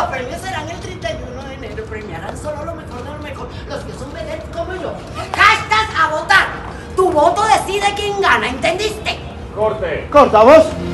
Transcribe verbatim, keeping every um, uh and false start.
Los premios serán el treinta y uno de enero. Premiarán solo lo mejor de lo mejor. Los que son vedettes como yo. ¡Castas a votar! Tu voto decide quién gana, ¿entendiste? Corte. Corta, vos.